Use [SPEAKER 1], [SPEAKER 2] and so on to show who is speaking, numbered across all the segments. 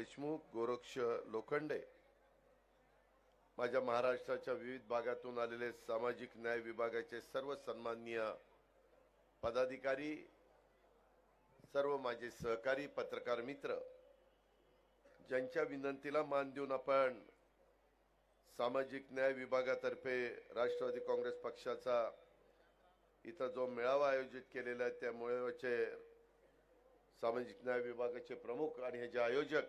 [SPEAKER 1] देशमुख, गोरक्ष लोखंडे, माझ्या महाराष्ट्राच्या विविध भागातून आलेले सामाजिक न्याय विभागाचे सर्व सन्माननीय पदाधिकारी, सर्व माझे सहकारी पत्रकार मित्र, ज्यांच्या विनंतीला मान देऊन आपण सामाजिक न्याय विभागातर्फे राष्ट्रवादी काँग्रेस पक्षाचा इथं जो मेळावा आयोजित केलेला आहे, त्या मेळाव्याचे सामाजिक न्याय विभागाचे प्रमुख आणि हे जे आयोजक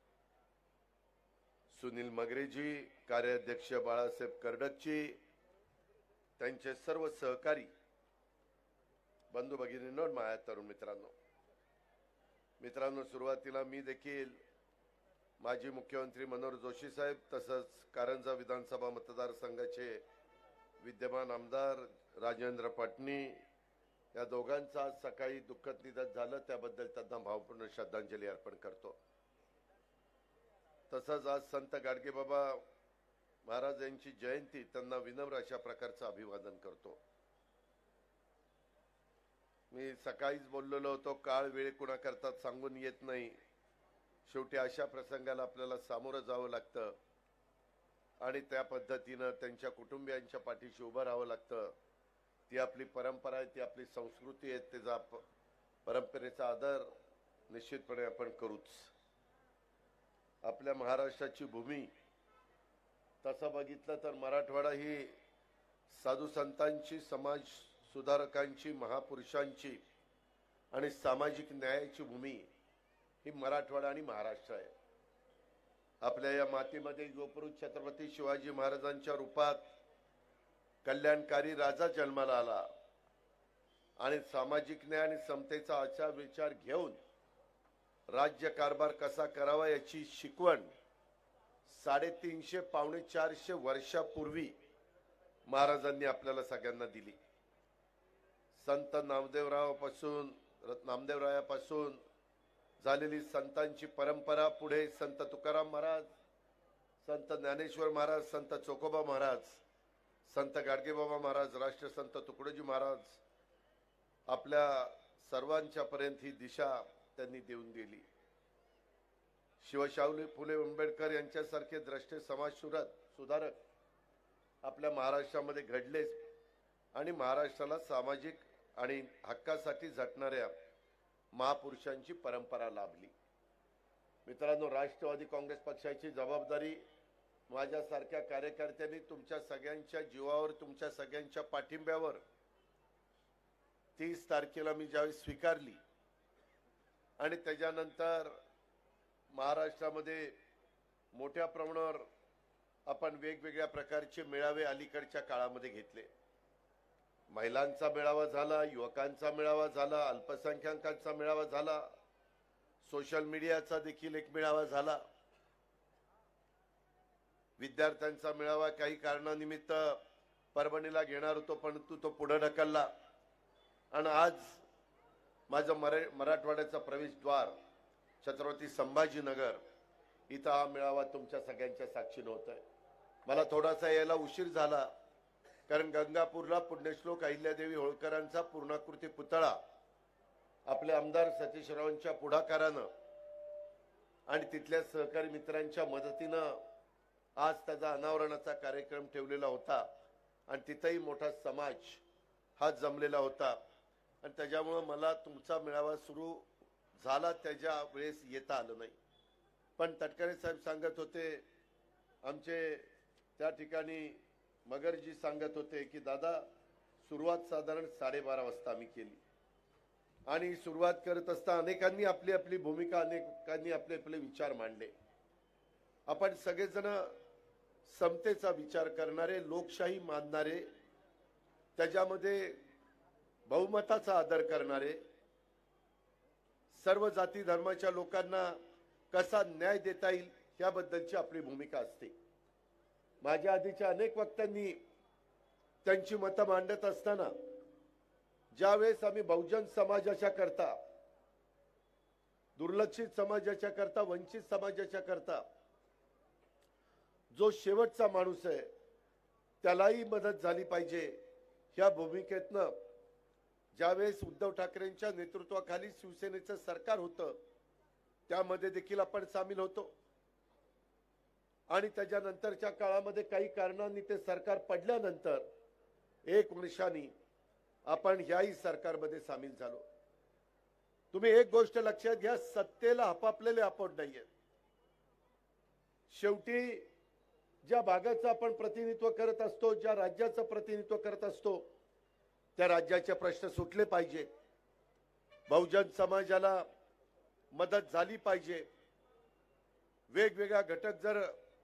[SPEAKER 1] सुनील मगरेजी, कार्याध्यक्ष बाळासाहेब कर्डकची, त्यांचे सर्व सहकारी बंधू भगिनींनो, माझ्या तरुण मित्रांनो, सुरुवातीला मी देखील माजी मुख्यमंत्री मनोहर जोशी साहेब तसंच कारंजा विधानसभा मतदारसंघाचे विद्यमान आमदार राजेंद्र पाटणी या दोघांचा आज सकाळी दुःखद निधन झालं, त्याबद्दल त्यांना भावपूर्ण श्रद्धांजली अर्पण करतो। तसंच आज संत गाडगेबाबा महाराज यांची जयंती, त्यांना विनम्र अशा प्रकारचं अभिवादन करतो। मी सकाळीच बोललेलो होतो, काळ वेळ कुणा करतात सांगून येत नाही, शेवटी अशा प्रसंगाला आपल्याला सामोरं जावं लागतं आणि त्या पद्धतीनं त्यांच्या कुटुंबियांच्या पाठीशी उभं राहावं लागतं। ती आपली परंपरा आहे, ती आपली संस्कृती आहे, त्याचा परंपरेचा आदर निश्चितपणे आपण करूच। आपल्या महाराष्ट्राची भूमी तसं बघितलं तर मराठवाडा ही साधू संतांची, समाज सुधारकांची, महापुरुषांची आणि सामाजिक न्यायाची भूमी ही मराठवाडा आणि महाराष्ट्र आहे। आपल्या या मातीमध्ये गोपुरुष छत्रपती शिवाजी महाराजांच्या रूपात कल्याणकारी राजा जन्माला आला आणि सामाजिक न्याय आणि समतेचा आचार विचार घेऊन राज्य कारभार कसा करावा याची शिकवण 350 पावणे 400 वर्षापूर्वी महाराजांनी आपल्याला सगळ्यांना दिली। संत नामदेवरायापासून झालेली संतांची परंपरा, पुढे संत तुकाराम महाराज, संत ज्ञानेश्वर महाराज, संत चोखोबा महाराज, संत गाडगेबाबा महाराज, राष्ट्रसंत तुकडोजी महाराज, आपल्या सर्वांच्या पर्यंत ही दिशा त्यांनी देऊन दिली। शिवशाहू फुले आंबेडकर यांच्यासारखे द्रष्टे समाज सुधारक आपल्या महाराष्ट्रामध्ये घडले आणि महाराष्ट्राला सामाजिक आणि हक्कासाठी झटणाऱ्या महापुरुषांची परंपरा लाभली। मित्रांनो, राष्ट्रवादी काँग्रेस पक्षाची जबाबदारी माझ्यासारख्या कार्यकर्त्यांनी तुमच्या सगळ्यांच्या जीवावर, तुमच्या सगळ्यांच्या पाठिंब्यावर 30 तारखेला मी ज्यावेळी स्वीकारली आणि त्याच्यानंतर महाराष्ट्रामध्ये मोठ्या प्रमाणावर आपण वेगवेगळ्या प्रकारचे मेळावे अलीकडच्या काळामध्ये घेतले। महिलांचा मेळावा झाला, युवकांचा मेळावा झाला, अल्पसंख्याकांचा मेळावा झाला, सोशल मीडियाचा देखील एक मेळावा झाला, विद्यार्थ्यांचा मेळावा काही कारणानिमित्त परभणीला घेणार होतो परंतु तो पुढे ढकलला आणि आज माझं मराठवाड्याचा प्रवेशद्वार छत्रपती संभाजीनगर इथं हा मेळावा तुमच्या सगळ्यांच्या साक्षीने होत आहे। मला थोडासा यायला उशीर झाला कारण गंगापूरला पुण्यश्लोक अहिल्यादेवी होळकरांचा पूर्णाकृती पुतळा आपले आमदार सतीशरावांच्या पुढाकारानं आणि तिथल्या सहकारी मित्रांच्या मदतीनं आज त्याचा अनावरणाचा कार्यक्रम ठेवलेला होता आणि तिथेही मोठा समाज हा जमलेला होता आणि त्याच्यामुळे मला तुमचा मेळावा सुरू झाला त्याच्या वेळेस येता आलं नाही। पण तटकरे साहेब सांगत होते, आमचे त्या ठिकाणी मगरजी सांगत होते की दादा सुरुवात साधारण 12:30 वाजता आम्ही केली आणि सुरुवात करत असता अनेकांनी आपली आपली भूमिका, अनेकांनी आपले आपले विचार मांडले। आपण सगळेजण समतेचा विचार करणारे, लोकशाही मानणारे, त्याच्यामध्ये बहुमताचा आदर करणारे, सर्व जाती धर्माच्या लोकांना कसा न्याय देता येईल याबद्दलची आपली भूमिका असते। माझ्या आधीच्या अनेक वक्त्यांनी त्यांची मतं मांडत असताना ज्यावेळेस आम्ही बहुजन समाजाच्या करता, दुर्लक्षित समाजाच्या करता, वंचित समाजाच्या करता जो शेवटचा माणूस आहे त्यालाही मदत झाली पाहिजे ह्या भूमिकेतनं ज्यावेळेस उद्धव ठाकरेंच्या नेतृत्वाखाली शिवसेनेचं सरकार होतं त्यामध्ये देखील आपण सामील होतो आणि त्याच्यानंतरच्या काळामध्ये काही कारणांनी ते सरकार पडल्यानंतर 1 वर्षांनी आपण ह्याही सरकारमध्ये सामील झालो. तुम्ही एक गोष्ट लक्षात घ्या, सत्तेला हपापलेले आपण नाहीये. शेवटी ज्या भागाचं आपण प्रतिनिधित्व करत असतो, ज्या राज्याचं प्रतिनिधित्व करत असतो, त्या राज्याचे प्रश्न सुटले पाहिजे. बहुजन समाजाला मदत झाली पाहिजे. वेगवेगळ्या घटक जर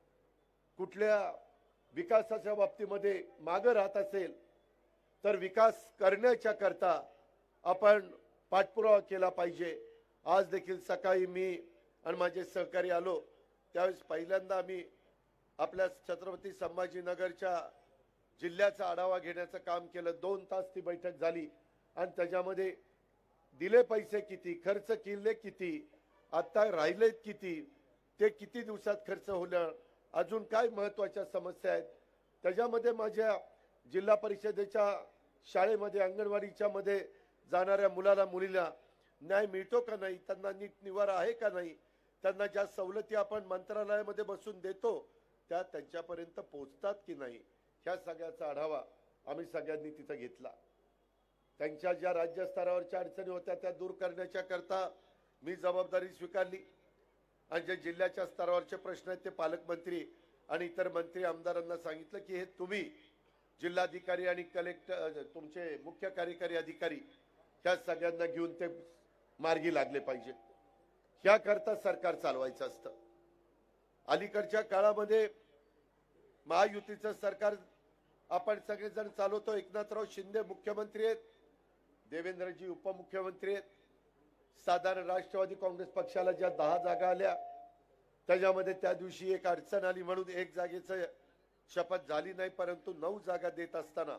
[SPEAKER 1] कुठल्या विकासाच्या बाबतीमध्ये मागे राहत असेल तर विकास करण्याच्या करता आपण पाठपुरावा केला पाहिजे. आज देखील सकाळी मी आणि माझे सहकारी आलो त्यावेळेस पहिल्यांदा आम्ही आपल्या छत्रपती संभाजीनगरच्या जिल्ह्याचा आढावा घेण्याचं काम केलं. 2 तास ती बैठक झाली आणि त्याच्यामध्ये दिले पैसे किती, खर्च केले किती, आता राहिलेत किती, ते किती दिवसात खर्च होणार, अजून काय महत्त्वाच्या समस्या आहेत, त्याच्यामध्ये माझ्या जिल्हा परिषदेच्या शाळेमध्ये अंगणवाडीच्या मध्ये जाणाऱ्या मुलाला मुलीला न्याय मिळतो का नाही, त्यांना नीट निवारा आहे का नाही, त्यांना ज्या सवलती आपण मंत्रालयामध्ये बसून देतो त्या त्यांच्यापर्यंत पोहोचतात की नाही, ह्या सगळ्याचा आढावा आम्ही सगळ्यांनी तिथं घेतला. त्यांच्या ज्या राज्य स्तरावरच्या अडचणी होत्या त्या दूर करण्याच्या करता मी जबाबदारी स्वीकारली आणि जे जिल्ह्याच्या स्तरावरचे प्रश्न आहेत ते पालकमंत्री आणि इतर मंत्री आमदारांना सांगितलं की हे तुम्ही जिल्हाधिकारी आणि कलेक्टर, तुमचे मुख्य कार्यकारी अधिकारी ह्या सगळ्यांना घेऊन ते मार्गी लागले पाहिजेत. ह्याकरता सरकार चालवायचं असतं. अलीकडच्या काळामध्ये महायुतीचं सरकार आपण सगळेजण चालवतो. एकनाथराव शिंदे मुख्यमंत्री आहेत, देवेंद्रजी उपमुख्यमंत्री आहेत. साधारण राष्ट्रवादी काँग्रेस पक्षाला ज्या 10 जागा आल्या त्याच्यामध्ये त्या दिवशी एक अडचण आली म्हणून 1 जागेचं शपथ झाली नाही, परंतु 9 जागा देत असताना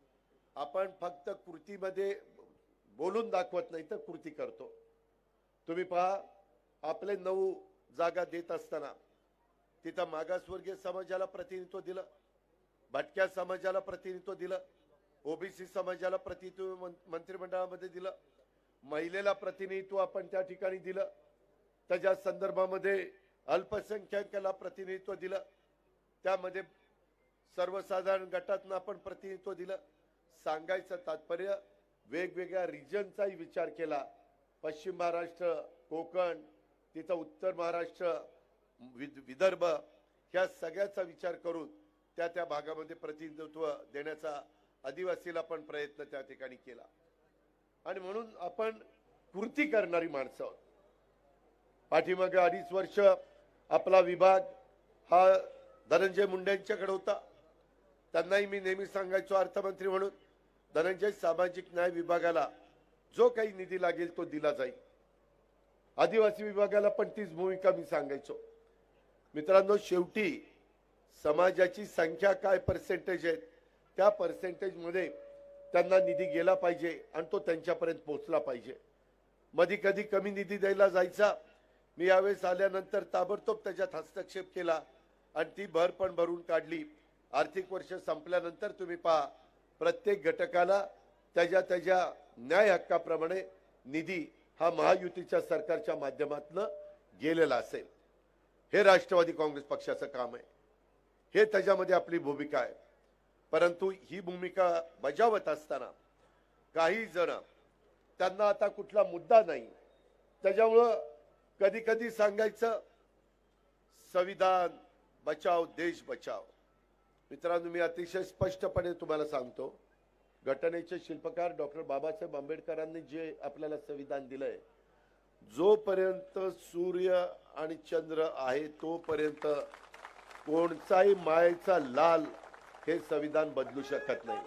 [SPEAKER 1] आपण फक्त कृतीमध्ये बोलून दाखवत नाही तर कृती करतो. तुम्ही पहा, आपले 9 जागा देत असताना तिथं मागासवर्गीय समाजाला प्रतिनिधित्व दिलं, भटक्या समाजाला प्रतिनिधित्व दिलं, ओबीसी समाजाला प्रतिनिधित्व मंत्रिमंडळामध्ये दिलं, महिलेला प्रतिनिधित्व आपण त्या ठिकाणी दिलं, त्याच्या संदर्भामध्ये अल्पसंख्याकाला प्रतिनिधित्व दिलं, त्यामध्ये सर्वसाधारण गटातून आपण प्रतिनिधित्व दिलं. सांगायचं तात्पर्य वेगवेगळ्या रिजनचाही विचार केला. पश्चिम महाराष्ट्र, कोकण, तिथं उत्तर महाराष्ट्र, विदर्भ, ह्या सगळ्याचा विचार करून त्या त्या भागामध्ये प्रतिनिधित्व देण्याचा आदिवासीला पण प्रयत्न त्या ठिकाणी केला. आणि म्हणून आपण कृती करणारी माणसं आहोत. पाठीमागे 2.5 वर्ष आपला विभाग हा धनंजय मुंडेंच्याकडे होता. त्यांनाही मी नेहमी सांगायचो अर्थमंत्री म्हणून, धनंजय सामाजिक न्याय विभागाला जो काही निधी लागेल तो दिला जाईल. आदिवासी विभागाला पण तीच भूमिका मी सांगायचो. मित्रांनो, शेवटी समाजाची संख्या काय पर्सेंटेज आहे त्या पर्सेंटेज मध्ये त्यांना निधी गेला पाहिजे आणि तो त्यांच्यापर्यंत पोहोचला पाहिजे. मधी कधी कमी निधी द्यायला जायचा, मी यावेळेस आल्यानंतर ताबडतोब त्याच्यात हस्तक्षेप केला आणि ती भर पण भरून काढली. आर्थिक वर्ष संपल्यानंतर तुम्ही पहा, प्रत्येक घटकाला त्याच्या त्याच्या न्याय हक्काप्रमाणे निधी हा महायुतीच्या सरकारच्या माध्यमातून गेलेला असेल. हे राष्ट्रवादी काँग्रेस पक्षाचं काम आहे, हे त्याच्यामध्ये आपली भूमिका आहे. परंतु ही भूमिका बजावत असताना काही जण त्यांना आता कुठला मुद्दा नाही त्याच्यामुळं कधी कधी सांगायचं संविधान बचाव देश बचाव. मित्रांनो, मी अतिशय स्पष्टपणे तुम्हाला सांगतो, घटनेचे शिल्पकार डॉक्टर बाबासाहेब आंबेडकरांनी जे आपल्याला संविधान दिलंय, जोपर्यंत सूर्य आणि चंद्र आहे तोपर्यंत कोणताही मायेचा लाल हे संविधान बदलू शकत नाही.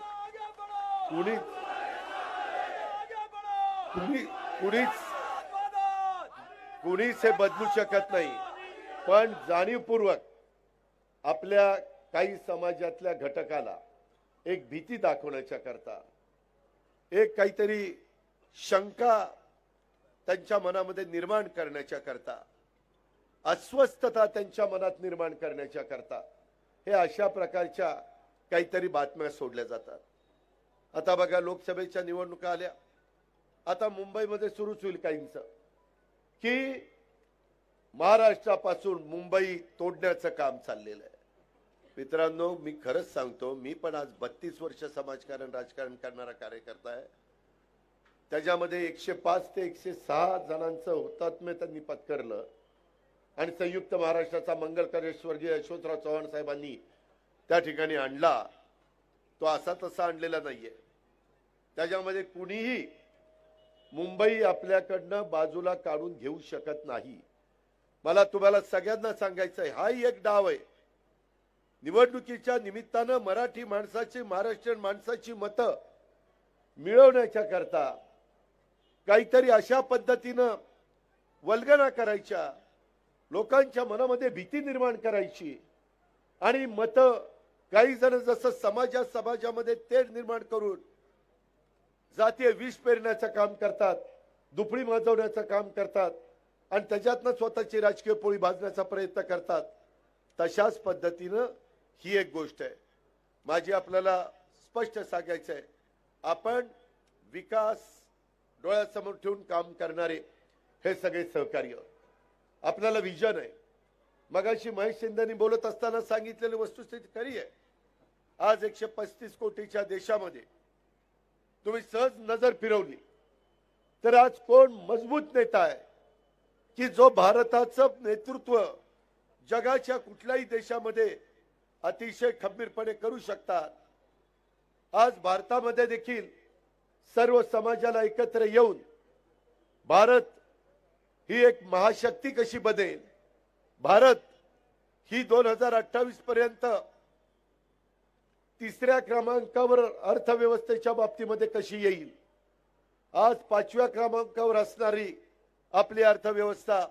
[SPEAKER 1] कुणीच हे बदलू शकत नाही. पण जाणीवपूर्वक आपल्या काही समाजातल्या घटकाला एक भीती दाखवण्याच्या करता, एक काहीतरी शंका त्यांच्या मनामध्ये निर्माण करण्याच्या करता, अस्वस्थता त्यांच्या मनात निर्माण करण्याच्या करता हे अशा प्रकारच्या काहीतरी बातम्या सोडल्या जातात. आता बघा, लोकसभेच्या निवडणुका आल्या, आता मुंबईमध्ये सुरूच होईल काहींचं की महाराष्ट्रापासून मुंबई तोडण्याचं काम चाललेलं आहे. मित्रांनो, मी खरंच सांगतो, मी पण आज 32 वर्ष समाजकारण राजकारण करणारा कार्यकर्ता आहे. त्याच्यामध्ये 105 ते 106 जणांचं हुतात्म्य त्यांनी पत्करलं आणि संयुक्त महाराष्ट्राचा मंगल कार्य स्वर्गीय यशवंतराव चव्हाण साहेबांनी त्या ठिकाणी आणला. तो असा तसा आणलेला नाहीये. त्याच्यामध्ये कुणीही मुंबई आपल्याकडनं बाजूला काढून घेऊ शकत नाही. मला तुम्हाला सगळ्यांना सांगायचं आहे, हाही एक डाव आहे. निवडणुकीच्या निमित्तानं मराठी माणसाची, महाराष्ट्रीयन माणसाची मतं मिळवण्याच्या करता काहीतरी अशा पद्धतीनं वल्गना करायच्या, लोकांच्या मनामध्ये भीती निर्माण करायची आणि मतं काही जण जसं समाजामध्ये तेढ निर्माण करून जातीय विष पेरण्याचं काम करतात, दुफळी माजवण्याचं काम करतात आणि त्याच्यातनं स्वतःची राजकीय पोळी भाजण्याचा प्रयत्न करतात. तशाच पद्धतीनं ही एक गोष्ट आहे. माझी आपल्याला स्पष्ट सांगायचं आहे, आपण विकास डोळ्यासमोर ठेवून काम करणारे हे सगळे सहकार्य. आपल्याला विजन आहे. मगाशी महेश शिंदेनी बोलत असताना सांगितलेली वस्तुस्थिती खरी आहे. आज 135 कोटीच्या देशामध्ये तुम्ही सहज नजर फिरवली तर आज कोण मजबूत नेता आहे की जो भारताचं नेतृत्व जगाच्या कुठल्याही देशामध्ये अतिशय खंबीरपणे करू शकतात. आज भारतामध्ये देखील सर्व समाजाला एकत्र येऊन भारत ही एक महाशक्ती कशी बनेल, भारत ही 2028 पर्यंत तिसऱ्या क्रमांकावर अर्थव्यवस्थेच्या बाबतीमध्ये कशी येईल, आज 5व्या क्रमांकावर असणारी आपली अर्थव्यवस्था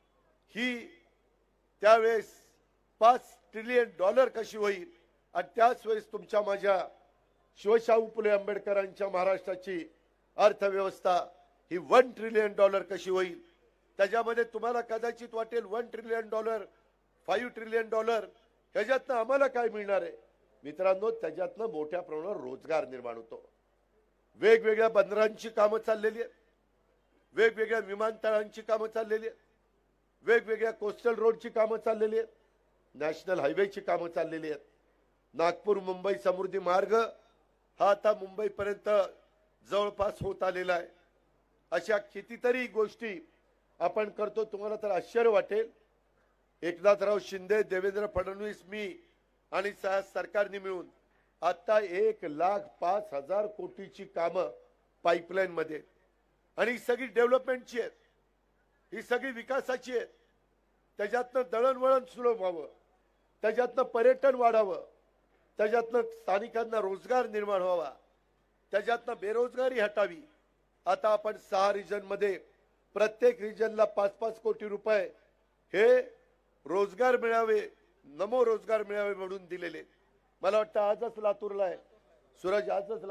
[SPEAKER 1] ही त्यावेळेस $5 ट्रिलियन कशी होईल आणि त्याच वेळेस तुमच्या माझ्या शिवशाहू फुले आंबेडकरांच्या महाराष्ट्राची अर्थव्यवस्था ही $1 ट्रिलियन कशी होईल. त्याच्यामध्ये तुम्हाला कदाचित वाटेल $1 ट्रिलियन, $5 ट्रिलियन ह्याच्यातनं आम्हाला काय मिळणार आहे. मित्रांनो, त्याच्यातनं मोठ्या प्रमाणावर रोजगार निर्माण होतो. वेगवेगळ्या बंदरांची कामं चाललेली आहेत, वेगवेगळ्या विमानतळांची कामं चाललेली आहेत, वेगवेगळ्या कोस्टल रोडची कामं चाललेली आहेत, नॅशनल हायवेची कामं चाललेली आहेत. नागपूर मुंबई समृद्धी मार्ग हा आता मुंबईपर्यंत जवळपास होत आलेला आहे. अशा कितीतरी गोष्टी आपण करतो. तुम्हाला तर आश्चर्य वाटेल, एकनाथराव शिंदे, देवेंद्र फडणवीस, मी आणि सरकारने मिळून आता 1,05,000 कोटीची कामं पाईपलाईन मध्ये, आणि ही सगळी डेव्हलपमेंटची आहेत, ही सगळी विकासाची आहेत. त्याच्यातनं दळणवळण सुलभ व्हावं, त्याच्यातनं पर्यटन वाढावं, त्याच्यातनं स्थानिकांना रोजगार निर्माण व्हावा, त्याच्यातनं बेरोजगारी हटावी. आता आपण 6 रिजन मध्ये प्रत्येक रिजनला 5-5 कोटी रुपये हे रोजगार मिळावे, नमो रोजगार मिळावे म्हणून दिलेले. मला वाटतं आजच लातूरला आहे सूरज, आजच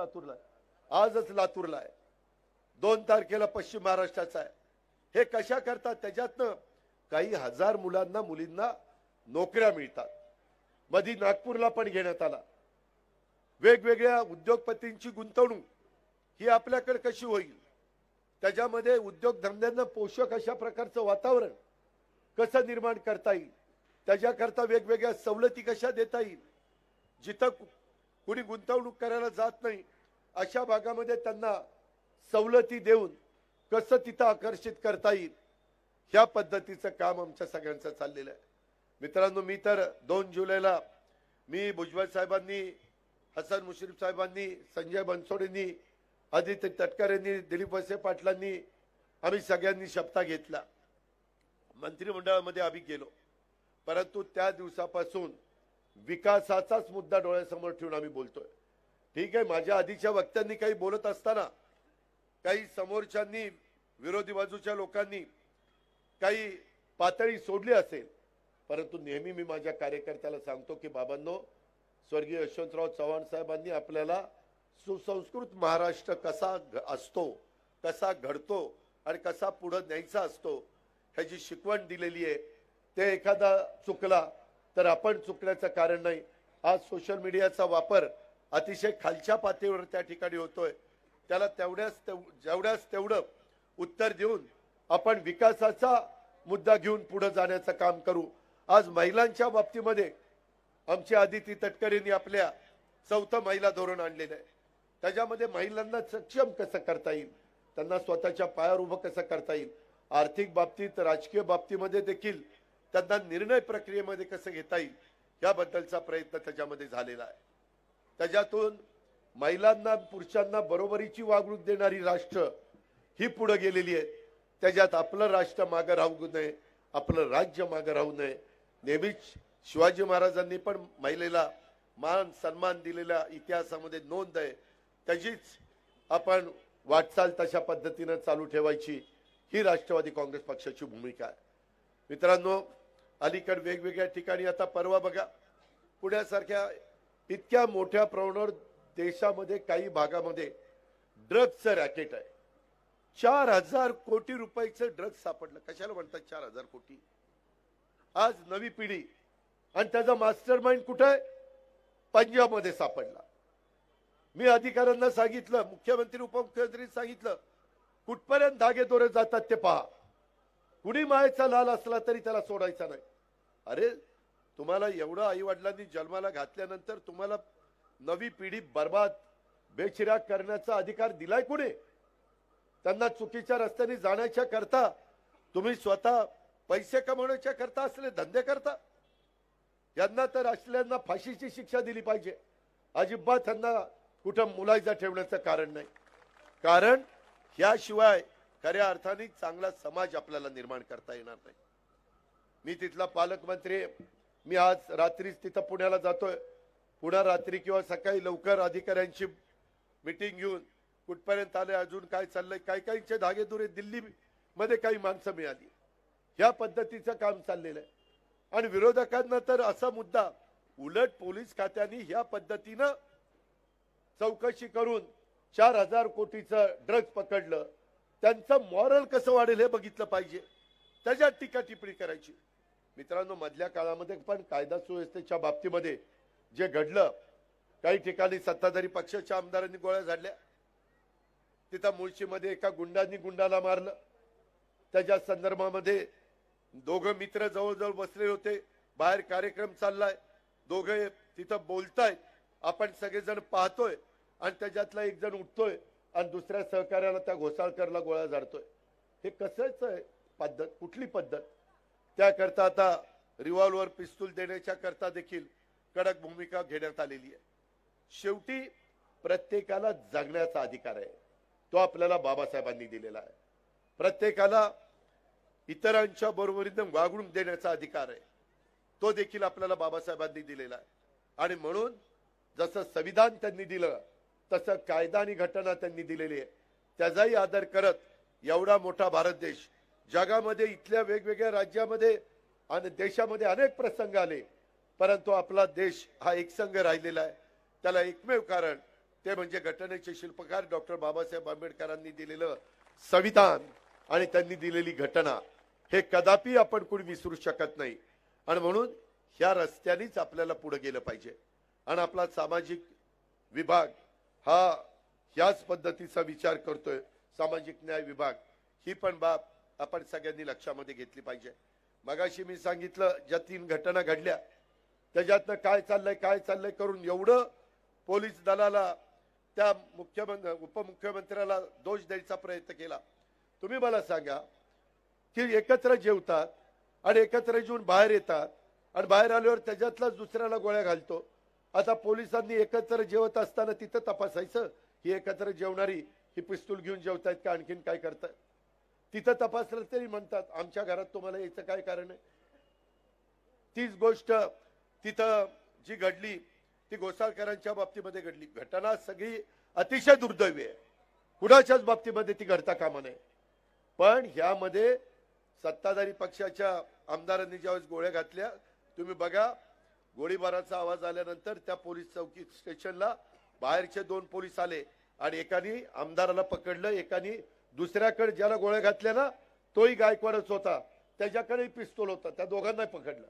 [SPEAKER 1] लातूरला आहे. 2 तारखेला पश्चिम महाराष्ट्राचा आहे. हे कशा करतात, त्याच्यातनं काही हजार मुलांना मुलींना नोकऱ्या मिळतात. मधी नागपूरला पण घेण्यात आला. वेगवेगळ्या उद्योगपतींची गुंतवणूक ही आपल्याकडे कशी होईल, त्याच्यामध्ये उद्योगधंद्यांना पोषक अशा प्रकारचं वातावरण कसं निर्माण करता येईल, त्याच्याकरता वेगवेगळ्या सवलती कशा देता येईल. जिथं कुणी गुंतवणूक करायला जात नाही अशा भागामध्ये त्यांना सवलती देऊन कसं तिथं आकर्षित करता येईल, ह्या पद्धतीचं काम आमच्या सगळ्यांचं चाललेलं आहे. मित्रांनो, मी तर 2 जुलैला मी भुजबळ साहेबांनी, हसन मुश्रीफ साहेबांनी, संजय बनसोडेंनी, आदित्य तटकरेंनी, दिलीप वळसे पाटलांनी, आम्ही सगळ्यांनी शपथ घेतला. मंत्रिमंडळामध्ये आम्ही गेलो, परंतु त्या दिवसापासून विकासाचाच मुद्दा डोळ्यासमोर ठेवून आम्ही बोलतोय. ठीक आहे, माझ्या आधीच्या वक्त्यांनी काही बोलत असताना काही समोरच्यांनी, विरोधी बाजूच्या लोकांनी काही पातळी सोडली असेल, परंतु नेहमी मी माझ्या कार्यकर्त्याला सांगतो की बाबांनो, स्वर्गीय यशवंतराव चव्हाण साहेबांनी आपल्याला सुसंस्कृत महाराष्ट्र कसा असतो, कसा घडतो आणि कसा पुढे न्यायचा असतो ह्याची शिकवण दिलेली आहे. ते एखादा चुकला तर आपण चुकण्याचं कारण नाही. आज सोशल मीडियाचा वापर अतिशय खालच्या पातळीवर त्या ठिकाणी होतोय. त्याला जेवढ्याच तेवढं उत्तर देऊन आपण विकासाचा मुद्दा घेऊन पुढे जाण्याचं काम करू। आज महिलांच्या बाबतीमध्ये आमची आदिती तटकरेंनी आपल्या 4थं महिला धोरण आणलेलं आहे। त्याच्यामध्ये महिलांना सक्षम कसं करता येईल, त्यांना स्वतःच्या पायावर उभं कसं करता येईल, आर्थिक बाबतीत राजकीय बाबतीमध्ये देखील त्यांना निर्णय प्रक्रियेमध्ये कसं घेता येईल याबद्दलचा प्रयत्न त्याच्यामध्ये झालेला आहे। त्याच्यातून महिलांना पुरुषांना बरोबरीची वागणूक देणारी राष्ट्र ही पुढे गेलेली आहे। त्याच्यात आपलं राष्ट्र मागे राहू नये, आपलं राज्य मागे राहू नये। नेहमीच शिवाजी महाराजांनी पण महिलेला मान सन्मान दिलेल्या इतिहासामध्ये नोंद आहे। त्याचीच आपण वाटचाल तशा पद्धतीने चालू ठेवायची ही राष्ट्रवादी काँग्रेस पक्षाची भूमिका आहे। मित्रांनो, अलीकडे वेगवेगळ्या ठिकाणी आता परवा बघा, पुण्यासारख्या इतक्या मोठ्या प्रमाणावर देशामध्ये काही भागामध्ये ड्रग्जचं रॅकेट आहे। 4000 कोटी रुपयाचं ड्रग्ज सापडलं। कशाला म्हणतात 4000 कोटी? आज नवी पिढी आणि त्याचा मास्टर माइंड कुठे आहे? पंजाबमध्ये सापडला। मी अधिकाऱ्यांना सांगितलं, मुख्यमंत्री उपमुख्यमंत्री सांगितलं, कुठपर्यंत धागेदोरे जातात ते पहा। कुणी मायेचा लाल असला तरी त्याला सोडायचा नाही। अरे तुम्हाला एवढं आई वडिलांनी जन्माला घातल्यानंतर तुम्हाला नवी पिढी बर्बाद बेचिराग करण्याचा अधिकार दिलाय कुणी? त्यांना चुकीच्या रस्त्याने जाण्याच्या करता तुम्ही स्वतः पैसे कमवण्याच्या करता असले धंदे करता। यांना तर असल्यांना फाशीची शिक्षा दिली पाहिजे। अजिबात त्यांना कुठं मुलायजा ठेवण्याचं कारण नाही, कारण याशिवाय खऱ्या अर्थाने चांगला समाज आपल्याला निर्माण करता येणार नाही। मी तिथला पालकमंत्री, मी आज रात्रीच तिथं पुण्याला जातोय। पुन्हा रात्री किंवा सकाळी लवकर अधिकाऱ्यांची मीटिंग घेऊन कुठपर्यंत आले, अजून काय चाललंय, काही काहींचे धागेदोरे दिल्ली मध्ये काही माणसं मिळाली, या पद्धतीचं काम चाललेलं आहे। आणि विरोधकांना तर असा मुद्दा, उलट पोलीस खात्याने ह्या पद्धतीनं चौकशी करून 4000 कोटीचं ड्रग्ज पकडलं, त्यांचं मॉरल कसं वाढेल हे बघितलं पाहिजे, त्याच्यात टीका टिप्पणी करायची। मित्रांनो, मधल्या काळामध्ये पण कायदा सुव्यवस्थेच्या बाबतीमध्ये जे घडलं, काही ठिकाणी सत्ताधारी पक्षाच्या आमदारांनी गोळ्या झाडल्या। तिथं मुळशीमध्ये एका गुंडांनी गुंडाला मारलं। त्याच्या संदर्भामध्ये दोघं मित्र जवळजवळ बसले होते, बाहेर कार्यक्रम चाललाय, दोघे तिथं बोलतायत, आपण सगळेजण पाहतोय आणि त्याच्यातला एक जण उठतोय आणि दुसऱ्या सहकार्याला त्या घोसाळकरला गोळ्या झाडतोय। हे कसंच आहे पद्धत? कुठली पद्धत? त्याकरता आता रिव्हॉल्वर पिस्तूल देण्याच्या करता देखील कडक भूमिका घेण्यात आलेली आहे। शेवटी प्रत्येकाला जगण्याचा अधिकार आहे, तो आपल्याला बाबासाहेबांनी दिलेला आहे। प्रत्येकाला इतरांच्या बरोबरीने वागणूक देण्याचा अधिकार आहे, तो देखील आपल्याला बाबासाहेबांनी दिलेला आहे। आणि म्हणून जसं संविधान त्यांनी दिलं तसं कायदा आणि घटना त्यांनी दिलेली आहे, त्याचाही आदर करत एवढा मोठा भारत देश, जगामध्ये इथल्या वेगवेगळ्या राज्यामध्ये आणि देशामध्ये अनेक प्रसंग आले, परंतु आपला देश हा एकसंघ राहिलेला आहे। त्याला एकमेव कारण ते म्हणजे घटनेचे शिल्पकार डॉक्टर बाबासाहेब आंबेडकरांनी दिलेलं संविधान आणि त्यांनी दिलेली घटना, हे कदापि आपण कोणी विसरू शकत नाही। आणि म्हणून ह्या रस्त्यानेच आपल्याला पुढे गेलं पाहिजे। आणि आपला सामाजिक विभाग हा ह्याच पद्धतीचा विचार करतोय, सामाजिक न्याय विभाग, ही पण बाब आपण सगळ्यांनी लक्षामध्ये घेतली पाहिजे। मगाशी मी सांगितलं, ज्या 3 घटना घडल्या त्याच्यातनं काय चाललंय करून एवढं पोलीस दलाला, त्या उपमुख्यमंत्र्याला दोष द्यायचा प्रयत्न केला। तुम्ही मला सांगा की एकत्र जेवतात आणि एकत्र जेवून बाहेर येतात आणि बाहेर आल्यावर त्याच्यातलाच दुसऱ्याला गोळ्या घालतो। आता पोलिसांनी एकत्र जेवत असताना तिथं तपासायचं, ही एकत्र जेवणारी ही पिस्तूल घेऊन जेवतायत का आणखीन काय करतायत? तिथं तपासलं तरी म्हणतात आमच्या घरात तुम्हाला याचं काय कारण आहे? तीच गोष्ट तिथं जी घडली ती घोसाळकरांच्या बाबतीमध्ये घडली। घटना सगळी अतिशय दुर्दैवी आहे, कुणाच्याच बाबतीमध्ये ती घडता कामा नये। पण ह्यामध्ये सत्ताधारी पक्षाच्या आमदारांनी ज्यावेळेस गोळ्या घातल्या, तुम्ही बघा, गोळीबाराचा आवाज आल्यानंतर त्या पोलीस चौकी स्टेशनला बाहेरचे 2 पोलीस आले आणि एकाने आमदाराला पकडलं, एकाने दुसऱ्याकडे ज्याला गोळ्या घातल्या ना तोही गायकवाडच होता, त्याच्याकडेही पिस्तूल होता, त्या दोघांना पकडलं।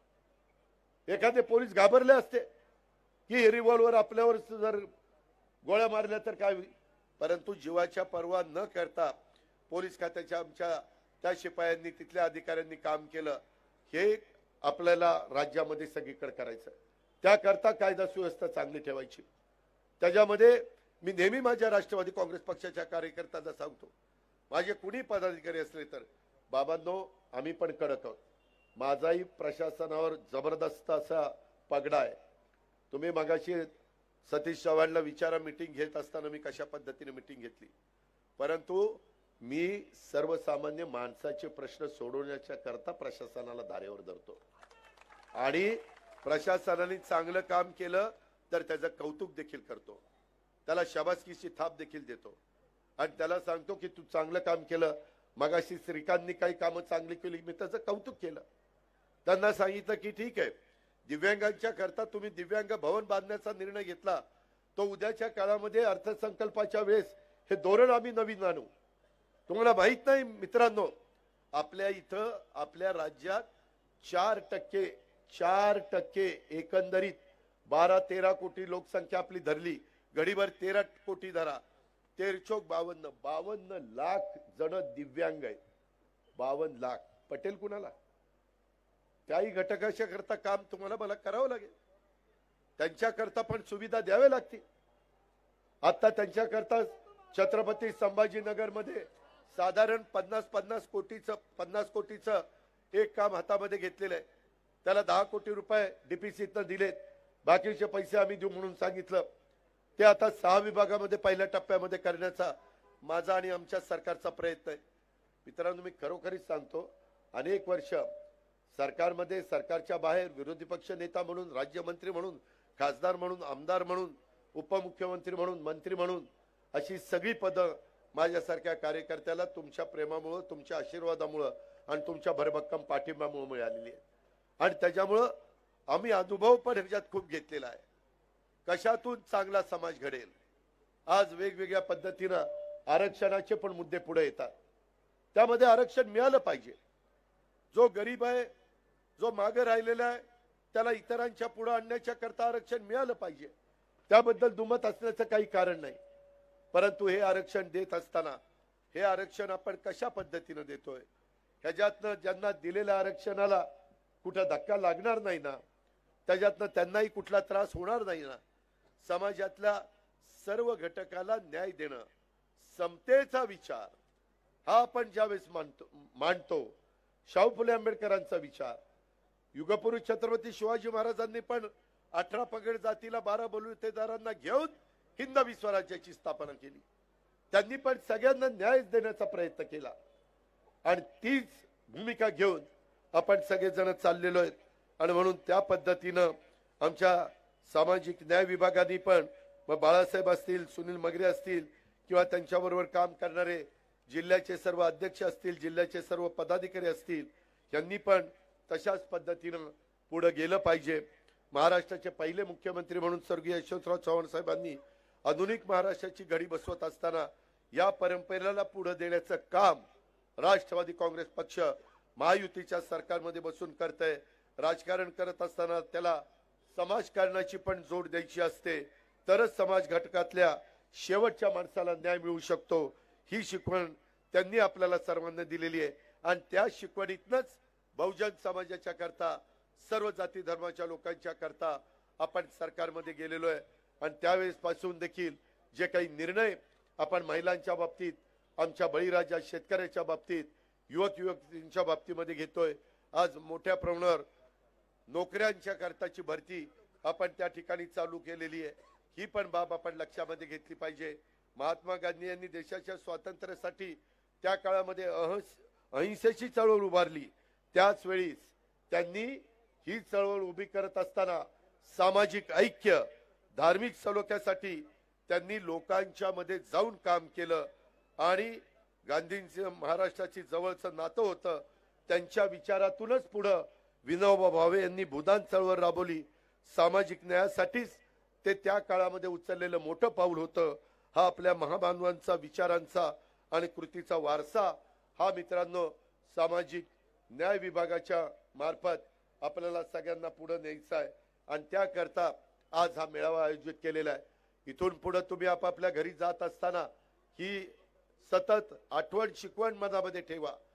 [SPEAKER 1] एखादे पोलीस घाबरले असते की रिव्हॉल्वर आपल्यावर जर गोळ्या मारल्या तर काय होईल, परंतु जीवाच्या पर्वा न करता पोलीस खात्याच्या आमच्या त्या शिपायांनी तिथल्या अधिकाऱ्यांनी काम केलं, हे आपल्याला राज्यामध्ये सगळीकडे करायचं. त्याकरता कायदा सुव्यवस्था चांगली ठेवायची. त्याच्यामध्ये मी नेहमी माझ्या राष्ट्रवादी काँग्रेस पक्षाच्या कार्यकर्त्यांना सांगतो, माझे कुणी पदाधिकारी असले तर बाबांनो आम्ही पण कडक आहोत. माझाही प्रशासनावर जबरदस्त असा पगडा आहे. तुम्ही मगाशी सतीश चव्हाणला विचारा मीटिंग घेत असताना मी कशा पद्धतीने मीटिंग घेतली, परंतु मी सर्वसामान्य माणसाचे प्रश्न सोडवण्याच्या करता प्रशासनाला धारेवर धरतो आणि प्रशासनाने चांगलं काम केलं तर त्याचं कौतुक देखील करतो, त्याला शाबासकीची थाप देखील देतो आणि त्याला सांगतो की तू चांगलं काम केलं. मगाशी श्रीकांतनी काही कामं चांगली केली, मी त्याचं कौतुक केलं. त्यांना सांगितलं की ठीक आहे, दिव्यांगांच्या करता तुम्ही दिव्यांग भवन बांधण्याचा निर्णय घेतला, तो उद्याच्या काळामध्ये अर्थसंकल्पाच्या वेळेस हे धोरण आम्ही नवीन आणू. तुम्हाला माहित नाही मित्रांनो, आपल्या इथं आपल्या राज्यात 4% एकंदरीत 12-13 कोटी लोकसंख्या आपली धरली, घडीभर 13 कोटी धरा, 52 लाख जण दिव्यांग आहेत. 52 लाख पटेल कुणाला? त्याही घटकाच्या करता काम तुम्हाला मला करावं लागेल, त्यांच्याकरता पण सुविधा द्याव्या लागतील. आता त्यांच्याकरता छत्रपती संभाजीनगर मध्ये साधारण 50 कोटीचं एक काम हातामध्ये घेतलेलं आहे. त्याला 10 कोटी रुपये डीपीसीतनं दिलेत, बाकीचे पैसे आम्ही देऊ म्हणून सांगितलं. ते आता 6 विभागामध्ये पहिल्या टप्प्यामध्ये करण्याचा माझा आणि आमच्या सरकारचा प्रयत्न आहे. मित्रांनो, मी खरोखरीच सांगतो, अनेक वर्ष सरकारमध्ये, सरकारच्या बाहेर विरोधी पक्ष नेता म्हणून, राज्यमंत्री म्हणून, खासदार म्हणून, आमदार म्हणून, उपमुख्यमंत्री म्हणून, मंत्री म्हणून अशी सगळी पदं माझ्यासारख्या कार्यकर्त्याला तुमच्या प्रेमामुळे, तुमच्या आशीर्वादामुळे आणि तुमच्या भरभक्कम पाठिंब्यामुळे मिळालेली आहे. आणि त्याच्यामुळं आम्ही अनुभव पण ह्याच्यात खूप घेतलेला आहे, कशातून चांगला समाज घडेल. आज वेगवेगळ्या पद्धतीनं आरक्षणाचे पण मुद्दे पुढे येतात. त्यामध्ये आरक्षण मिळालं पाहिजे. जो गरीब आहे, जो मागे राहिलेला आहे, त्याला इतरांच्या पुढे आणण्याच्या करता आरक्षण मिळालं पाहिजे. त्याबद्दल दुमत असण्याचं काही कारण नाही. परंतु हे आरक्षण देत असताना हे आरक्षण आपण कशा पद्धतीने देतोय, ह्याच्यातनं ज्यांना दिलेल्या आरक्षणाला कुठं धक्का लागणार नाही ना, त्याच्यातनं त्यांनाही कुठला त्रास होणार नाही ना, समाजातल्या सर्व घटकाला न्याय देणं, समतेचा विचार हा आपण ज्यावेळेस मांडतो, शाहू फुले आंबेडकरांचा विचार, युगपुरुष छत्रपती शिवाजी महाराजांनी पण 18 पगड जातीला 12 बलुतेदारांना घेऊन हिंदवी स्वराज्याची स्थापना केली. त्यांनी पण सगळ्यांना न्याय देण्याचा प्रयत्न केला आणि तीच भूमिका घेऊन आपण सगळेजण चाललेलो आहेत. आणि म्हणून त्या पद्धतीनं आमच्या सामाजिक न्याय विभागाने पण, मग बाळासाहेब असतील, सुनील मगरे असतील किंवा त्यांच्याबरोबर काम करणारे जिल्ह्याचे सर्व अध्यक्ष असतील, जिल्ह्याचे सर्व पदाधिकारी असतील, यांनी पण तशाच पद्धतीनं पुढे गेलं पाहिजे. महाराष्ट्राचे पहिले मुख्यमंत्री म्हणून स्वर्गीय यशवंतराव चव्हाण साहेबांनी आधुनिक महाराष्ट्राची घडी बसवत असताना या परंपरेला पुढे देण्याचं काम राष्ट्रवादी काँग्रेस पक्ष महायुतीच्या सरकारमध्ये बसून करतंय. राजकारण करत असताना त्याला समाजकारणाची पण जोड द्यायची असते, तरच समाज घटकातल्या शेवटच्या माणसाला न्याय मिळू शकतो. ही शिकवण त्यांनी आपल्याला सर्वांना दिलेली आहे आणि त्या शिकवणीतनच बहुजन समाजाच्या करता, सर्व जाती धर्माच्या लोकांच्या करता आपण सरकारमध्ये गेलेलो आहे. आणि त्यावेळेस पासून देखील जे काही निर्णय आपण महिलांच्या बाबतीत, आमच्या बळीराजा शेतकऱ्याच्या बाबतीत, युवक युवतींच्या बाबतीमध्ये घेतोय, आज मोठ्या प्रमाणावर नोकऱ्यांच्या करताची भरती आपण त्या ठिकाणी चालू केलेली आहे. ही पण बाब आपण लक्षामध्ये घेतली पाहिजे. महात्मा गांधी यांनी देशाच्या स्वातंत्र्यासाठी त्या काळामध्ये अहिंसेची चळवळ उभारली. त्याच वेळी त्यांनी ही चळवळ उभी करत असताना सामाजिक ऐक्य, धार्मिक सलोख्यासाठी त्यांनी लोकांच्या मध्ये जाऊन काम केलं आणि गांधींचं महाराष्ट्राची जवळचं नातं होतं. त्यांच्या विचारातूनच पुढे विनोबा भावे यांनी भूदान चळवळ राबवली. सामाजिक न्यायासाठीच ते त्या काळामध्ये उचललेलं मोठं पाऊल होतं. हा आपल्या महामानवांचा, विचारांचा आणि कृतीचा वारसा हा मित्रांनो सामाजिक न्याय विभागाच्या मार्फत आपल्याला सगळ्यांना पुढे न्यायचा आहे आणि त्याकरता आज हा मेळावा आयोजित केलेला आहे. इथून पुढे तुम्ही आपापल्या घरी जात असताना ही सतत आठवण, शिकवण मनामध्ये ठेवा.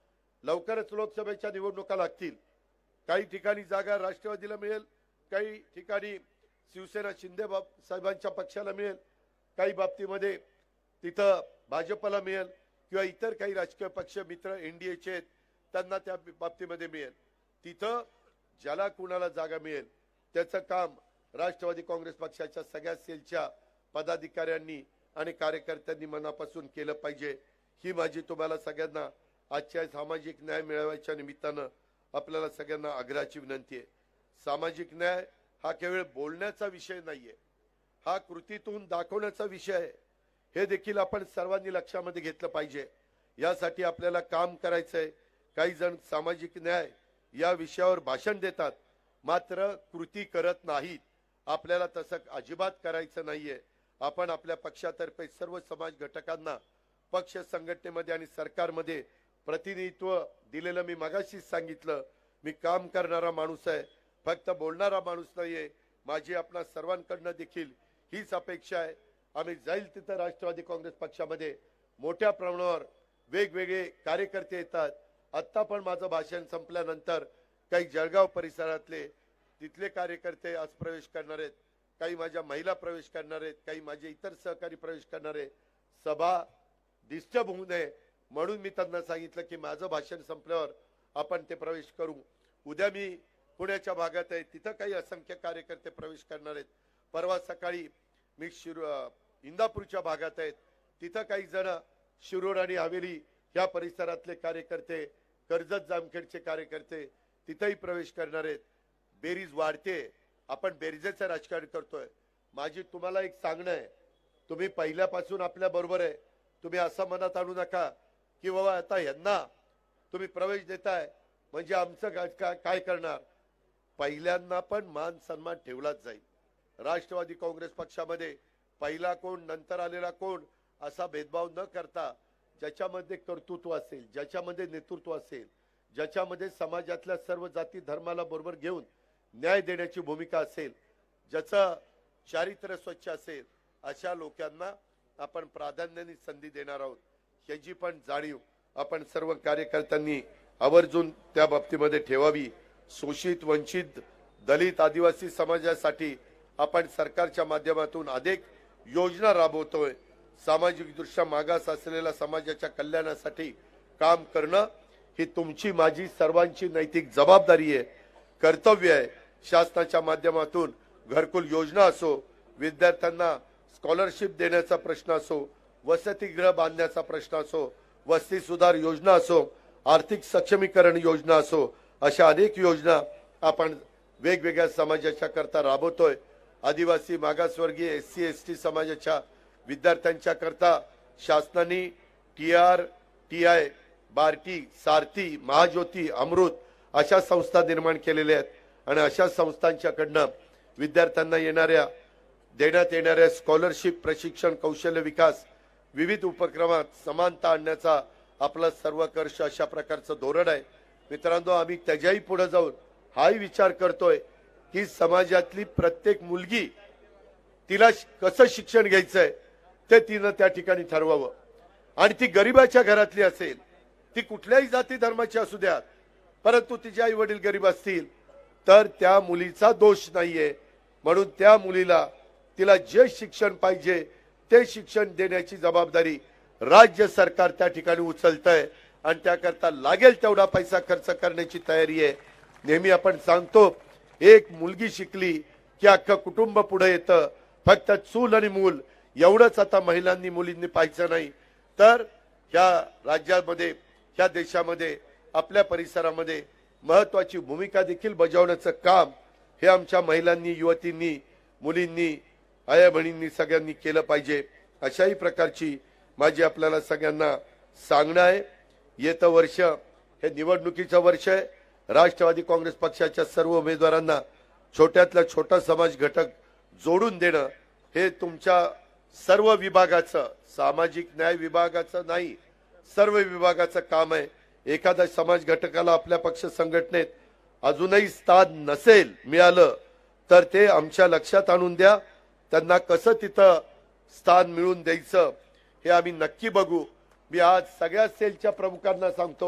[SPEAKER 1] लवकरच लोकसभेच्या निवडणुका लागतील. काही ठिकाणी जागा राष्ट्रवादीला मिळेल, काही ठिकाणी शिवसेना शिंदे साहेबांच्या पक्षाला मिळेल, काही बाबतीमध्ये तिथं भाजपला मिळेल किंवा इतर काही राजकीय पक्ष मित्र एनडीएचे आहेत त्यांना त्या बाबतीमध्ये मिळेल. तिथं ज्याला कुणाला जागा मिळेल त्याचं काम राष्ट्रवादी काँग्रेस पक्षाच्या सगळ्या सेलच्या पदाधिकाऱ्यांनी आणि कार्यकर्त्यांनी मनापासून केलं पाहिजे. ही माझी तुम्हाला सगळ्यांना आजच्या सामाजिक न्याय मिळवायच्या निमित्तानं आपल्याला सगळ्यांना आग्रहाची विनंती आहे. सामाजिक न्याय हा केवळ बोलण्याचा विषय नाहीये, हा कृतीतून दाखवण्याचा विषय आहे. हे देखील आपण सर्वांनी लक्षामध्ये घेतलं पाहिजे. यासाठी आपल्याला काम करायचंय. काही जण सामाजिक न्याय या विषयावर भाषण देतात मात्र कृती करत नाहीत. आपल्याला तसं अजिबात करायचं नाहीये. आपण आपल्या पक्षातर्फे सर्व समाज घटकांना पक्ष संघटनेमध्ये आणि सरकारमध्ये प्रतिनिधित्व दिलेलं मी मगाशीच सांगितलं. मी काम करणारा माणूस आहे, फक्त बोलणारा माणूस नाहीये. माझी आपणा सर्वांकडनं देखील हीच अपेक्षा आहे. आम्ही जाईल तिथं राष्ट्रवादी काँग्रेस पक्षामध्ये मोठ्या प्रमाणावर वेगवेगळे कार्यकर्ते येतात. आत्ता पण माझं भाषण संपल्यानंतर काही जळगाव परिसरातले तिथले कार्यकर्ते आज प्रवेश करणार आहेत, काही माझ्या महिला प्रवेश करणार आहेत, काही माझे इतर सहकारी प्रवेश करणार आहेत. सभा डिस्टर्ब होऊ नये म्हणून मी त्यांना सांगितलं की माझं भाषण संपल्यावर आपण ते प्रवेश करू. उद्या मी पुण्याच्या भागात आहे, तिथं काही असंख्य कार्यकर्ते प्रवेश करणार आहेत. परवा सकाळी मी इंदापूरच्या भागात आहेत, तिथं काही जण शिरूर आणि हवेली या परिसरातले कार्यकर्ते, कर्जत जामखेडचे कार्यकर्ते तिथंही प्रवेश करणार आहेत. बेरीज वाढते, आपण बेरीजेचं राजकारण करतोय. माझी तुम्हाला एक सांगणं आहे, तुम्ही पहिल्यापासून आपल्या बरोबर आहे. तुम्ही असं मनात आणू नका की बाबा आता यांना तुम्ही प्रवेश देताय म्हणजे आमचं काय करणार. पहिल्यांदा पण मान सन्मान ठेवलाच जाईल. राष्ट्रवादी काँग्रेस पक्षामध्ये पहिला कोण नंतर आलेला कोण असा भेदभाव न करता ज्याच्यामध्ये कर्तृत्व असेल, ज्याच्यामध्ये नेतृत्व असेल, ज्याच्यामध्ये समाजातल्या सर्व जाती धर्माला बरोबर घेऊन न्याय देण्याची भूमिका असेल, ज्याचं चारित्र्य स्वच्छ असेल, अशा लोकांना आपण प्राधान्याने संधी देणार आहोत. याची पण जाणीव आपण सर्व कार्यकर्त्यांनी आवर्जून त्या बाबतीमध्ये ठेवावी. शोषित, वंचित, दलित, आदिवासी समाजासाठी आपण सरकारच्या माध्यमातून अनेक योजना राबवतोय. सामाजिक दृष्ट्या मागास असलेल्या समाजाच्या कल्याणासाठी काम करणं ही तुमची माझी सर्वांची नैतिक जबाबदारी आहे, कर्तव्य आहे. शासनाच्या माध्यमातून घरकुल योजना असो, विद्यार्थ्यांना स्कॉलरशिप देण्याचा प्रश्न असो, वसतिगृह बांधण्याचा प्रश्न असो, वस्ती सुधार योजना असो, आर्थिक सक्षमीकरण योजना असो, अशा अनेक योजना आपण वेगवेगळ्या समाजाच्या करता राबवतोय. आदिवासी, मागासवर्गीय, एससी एसटी समाजाच्या विद्यार्थ्यांच्या करता शासनाने TR, TI, बार्टी, सारथी, महाज्योती, अमृत अशा संस्था निर्माण केलेल्या आहेत. आणि अशा संस्थांच्याकडनं विद्यार्थ्यांना देण्यात येणाऱ्या स्कॉलरशिप, प्रशिक्षण, कौशल्य विकास, विविध उपक्रमात समानता आणण्याचा आपला सर्वकष अशा प्रकारचं धोरण आहे. मित्रांनो, आम्ही त्याच्याही पुढे जाऊन हाही विचार करतोय की समाजातली प्रत्येक मुलगी तिला कसं शिक्षण घ्यायचंय ते तिनं त्या ठिकाणी ठरवावं. आणि ती गरिबाच्या घरातली असेल, ती कुठल्याही जाती धर्माची असू द्या, परंतु तिचे आई वडील गरीब असतील तर त्या मुलीचा दोष नाहीये. म्हणून त्या मुलीला तिला जे शिक्षण पाहिजे ते शिक्षण देण्याची जबाबदारी राज्य सरकार त्या ठिकाणी उचलतंय आणि त्याकरता लागेल तेवढा पैसा खर्च करण्याची तयारी आहे. नेहमी आपण सांगतो, एक मुलगी शिकली की अख्खं कुटुंब पुढे येतं. फक्त चूल आणि मूल एवढंच आता महिलांनी मुलींनी पाहायचं नाही, तर ह्या राज्यामध्ये, ह्या देशामध्ये, आपल्या परिसरामध्ये महत्वाची भूमिका देखील बजावण्याचं काम हे आमच्या महिलांनी, युवतींनी, मुलींनी, आया बहिणींनी सगळ्यांनी केलं पाहिजे. अशाही प्रकारची माझी आपल्याला सगळ्यांना सांगणं आहे. येतं वर्ष हे निवडणुकीचं वर्ष आहे. राष्ट्रवादी काँग्रेस पक्षाच्या सर्व उमेदवारांना छोट्यातला छोटा समाज घटक जोडून देणं हे तुमच्या सर्व विभागाचं, सामाजिक न्याय विभागाचं नाही, सर्व विभागाचं काम आहे. एखाद्या समाज घटकाला आपल्या पक्ष संघटनेत अजूनही स्थान नसेल मिळालं तर ते आमच्या लक्षात आणून द्या. त्यांना कसं तिथं स्थान मिळवून द्यायचं हे आम्ही नक्की बघू. मी आज सगळ्या सेलच्या प्रमुखांना सांगतो,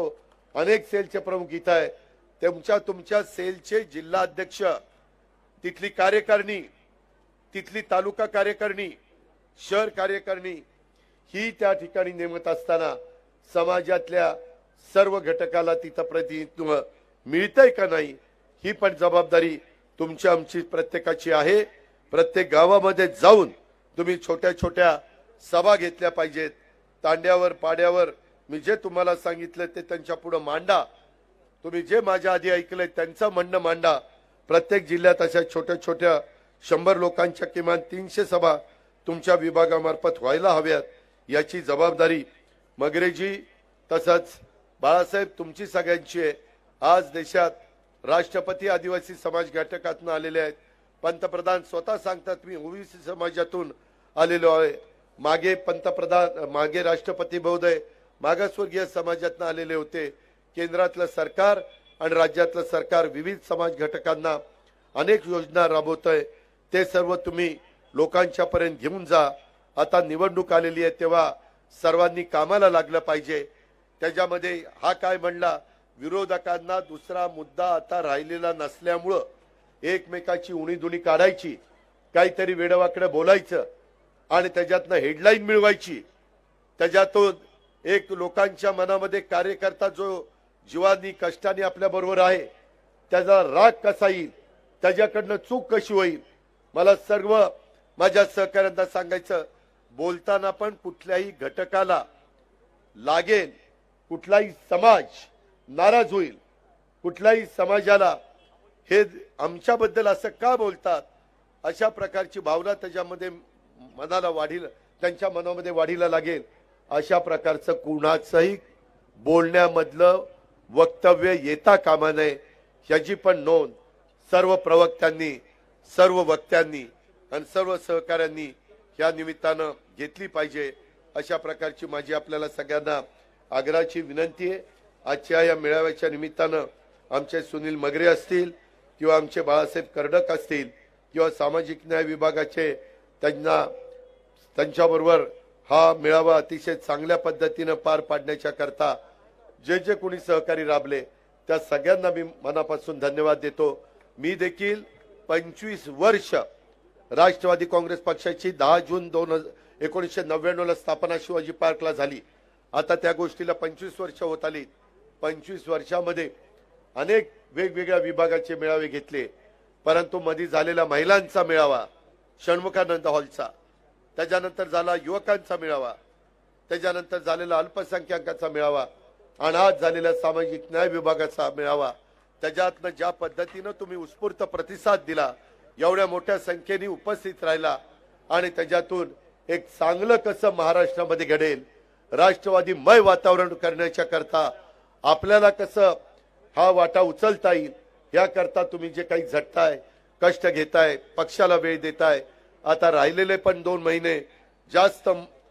[SPEAKER 1] अनेक सेलचे प्रमुख इथं आहे, तुमच्या सेलचे जिल्हा अध्यक्ष, तिथली कार्यकारिणी, तिथली तालुका कार्यकारिणी, शहर कार्यकारिणी ही त्या ठिकाणी नेमत असताना समाजातल्या सर्व घटकाला तिथं प्रतिनिधित्व मिळतंय का नाही ही पण जबाबदारी तुमची आमची प्रत्येकाची आहे। प्रत्येक गावामध्ये जाऊन तुम्ही छोट्या छोट्या सभा घेतल्या पाहिजेत। तांड्यावर पाड्यावर मी जे तुम्हाला सांगितलं ते त्यांच्या पुढे मांडा। तुम्ही जे माझ्या आधी ऐकलंय त्यांचं म्हणणं मांडा। प्रत्येक जिल्ह्यात अशा छोट्या छोट्या 100 लोकांच्या किमान 300 सभा तुमच्या विभागामार्फत व्हायला हव्यात, याची जबाबदारी मगरेजी तसंच बाळासाहेब तुमची सगळ्यांची आहे। आज देशात राष्ट्रपती आदिवासी समाज घटकातून आलेले आहेत, पंतप्रधान स्वतः सांगतात मी ओबीसी समाजातून आलेलो आहे। मागे राष्ट्रपती महोदय मागासवर्गीय समाजातून आलेले होते। केंद्रातलं सरकार आणि राज्यातलं सरकार विविध समाज घटकांना अनेक योजना राबवतंय, ते सर्व तुम्ही लोकांच्या पर्यंत घेऊन जा। आता निवडणूक आलेली आहे तेव्हा सर्वांनी कामाला लागलं पाहिजे। त्याच्यामध्ये हा काय म्हणला, विरोधकांना दुसरा मुद्दा आता राहिलेला नसल्यामुळं एकमेकाची उणीधुणी काढायची, काहीतरी वेडवाकडं बोलायचं आणि त्याच्यातनं हेडलाईन मिळवायची। त्याच्यातून एक लोकांच्या मनामध्ये कार्यकर्ता जो जीवानी कष्टाने आपल्या बरोबर आहे त्याचा राग कसा येईल, त्याच्याकडनं चूक कशी होईल। मला सर्व माझ्या सहकार्यांना सांगायचं, बोलताना पण कुठल्याही घटकाला लागेल, कुठलाही समाज नाराज होईल, कुठल्याही समाजाला हे आमच्याबद्दल असं का बोलतात अशा प्रकारची भावना त्याच्यामध्ये त्यांच्या मनामध्ये वाढीला लागेल। अशा प्रकारचं कुणाचंही बोलण्यामधलं वक्तव्य येता कामा नये, याची पण नोंद सर्व प्रवक्त्यांनी, सर्व वक्त्यांनी आणि सर्व सहकाऱ्यांनी या निमित्तानं घेतली पाहिजे। अशा प्रकारची माझी आपल्याला सगळ्यांना आग्रहाची विनंती आहे। आजच्या या मेळाव्याच्या निमित्तानं आमचे सुनील मगरे असतील किंवा आमचे बाळासाहेब कर्डक असतील किंवा सामाजिक न्याय विभागाचे त्यांच्याबरोबर हा मेळावा अतिशय चांगल्या पद्धतीने पार पाडण्याच्या करता जे कोणी सहकारी राबले त्या सगळ्यांना मी मनापासून धन्यवाद देतो। मी देखील 25 वर्ष राष्ट्रवादी काँग्रेस पक्षाची 10 जून 1999 ला स्थापना शिवाजी पार्कला झाली। आता त्या गोष्टीला 25 वर्ष होत आली। 25 वर्षामध्ये अनेक वेगवेगळ्या विभागाचे मेळावे घेतले, परंतु मध्ये झालेला महिलांचा मेळावा षण्मुखानंद हॉलचा, त्याच्यानंतर झाला युवकांचा मेळावा, त्याच्यानंतर झालेला अल्पसंख्याकांचा मेळावा आणि आज झालेला सामाजिक न्याय विभागाचा मेळावा, त्याच्यातनं ज्या पद्धतीनं तुम्ही उत्स्फूर्त प्रतिसाद दिला, एवढ्या मोठ्या संख्येने उपस्थित राहिला आणि त्याच्यातून एक चांगलं कसं महाराष्ट्रामध्ये घडेल, राष्ट्रवादीमय वातावरण करण्याच्या करता आपल्याला कसं हा वाटा उचलता येईल याकरता तुम्ही जे काही झटताय, कष्ट घेताय, पक्षाला वेळ देताय, आता राहिलेले पण 2 महिने जास्त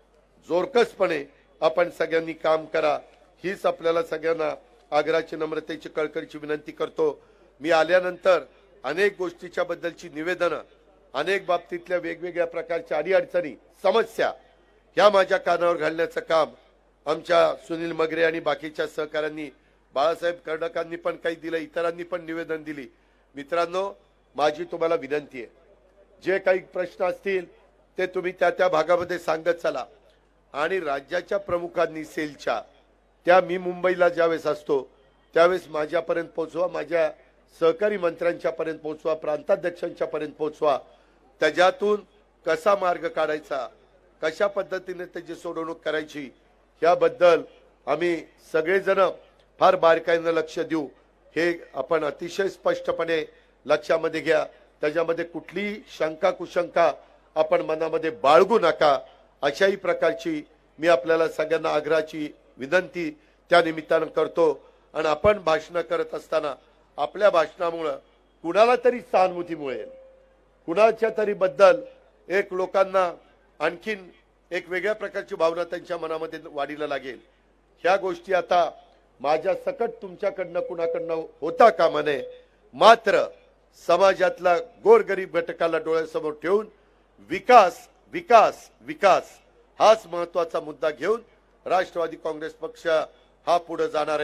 [SPEAKER 1] जोरकसपणे आपण सगळ्यांनी काम करा, हीच आपल्याला सगळ्यांना आग्रहाची, नम्रतेची, कळकळीची विनंती करतो। मी आल्यानंतर अनेक गोष्टीच्या बद्दलची निवेदनं, अनेक बाबतीतल्या वेगवेगळ्या प्रकारच्या अडीअडचणी, समस्या ह्या माझ्या कानावर घालण्याचं काम आमच्या सुनील मगरे आणि बाकीच्या सहकाऱ्यांनी, बाळासाहेब कर्डकांनी पण काही दिलं, इतरांनी पण निवेदन दिली। मित्रांनो, माझी तुम्हाला विनंती आहे, जे काही प्रश्न असतील ते तुम्ही त्या भागामध्ये सांगत चला आणि राज्याच्या प्रमुखांनी सेलच्या त्या मी मुंबईला ज्यावेळेस असतो त्यावेळेस माझ्यापर्यंत पोहोचवा, माझ्या सहकारी मंत्र्यांच्या पर्यंत पोहोचवा, प्रांताध्यक्षांच्या पर्यंत पोहोचवा। त्याच्यातून कसा मार्ग काढायचा, कशा पद्धतीने त्याची सोडवणूक करायची याबद्दल आम्ही सगळेजण फार बारकाईने लक्ष देऊ, हे आपण अतिशय स्पष्टपणे लक्षामध्ये घ्या। त्याच्यामध्ये कुठली शंका कुशंका आपण मनामध्ये बाळगू नका, अशाही प्रकारची मी आपल्याला सगळ्यांना आग्रहाची विनंती त्या निमित्तानं करतो। आणि आपण भाषण करत असताना आपल्या भाषणामुळे कुणाला तरी सहानुभूती मिळेल, कुणाच्या तरी बद्दल एक लोकांना आणखीन एक वेगळ्या प्रकारची भावना त्यांच्या मनामध्ये वाढीला लागेल। ह्या गोष्टी आता माझ्या सकट तुमच्याकडनं कुणाकडनं होता कामा नये, मात्र समाजातला गोरगरीब घटकाला डोळ्यासमोर ठेवून विकास विकास विकास हाच महत्त्वाचा मुद्दा घेऊन राष्ट्रवादी काँग्रेस पक्ष हा पुढे जाणार आहे।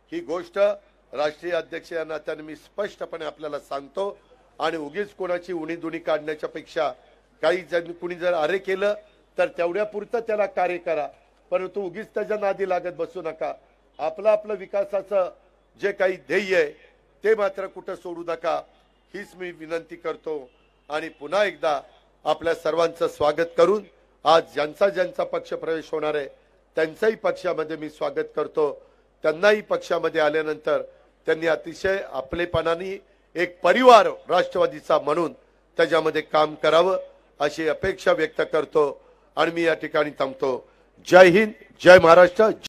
[SPEAKER 1] ही गोष्ट राष्ट्रीय अध्यक्ष या नात्याने मी स्पष्टपणे आपल्याला सांगतो आणि उगीच कोणाची उणीधुणी काढण्याच्या पेक्षा काही जण कुणी जर अरे केलं तर तेवढ्यापुरतं त्याला कार्य करा, परंतु उगीच त्याच्या नादी लागत बसू नका. आपलं विकासाचं जे काही ध्येय आहे ते मात्र कुठं सोडू नका हीच मी विनंती करतो. आणि पुन्हा एकदा आपल्या सर्वांचं स्वागत करून आज ज्यांचा पक्ष प्रवेश होणार आहे त्यांचाही पक्षामध्ये मी स्वागत करतो. त्यांनाही पक्षामध्ये आल्यानंतर त्यांनी अतिशय आपलेपणाने एक परिवार राष्ट्रवादीचा म्हणून त्याच्यामध्ये काम करावं अशी अपेक्षा व्यक्त करतो आणि मी या ठिकाणी थांबतो. जय हिंद, जय महाराष्ट्र.